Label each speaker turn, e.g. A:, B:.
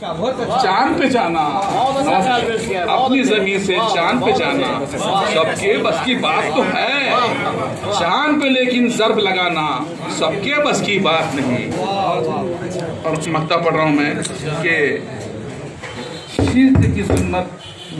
A: चांद पे जाना, अपनी जमीन से चांद पे जाना सबके बस की बात तो है, चांद पे लेकिन ज़र्ब लगाना सबके बस की बात नहीं। और मक्ता पढ़ रहा हूँ मैं कि शीश की सुन्नत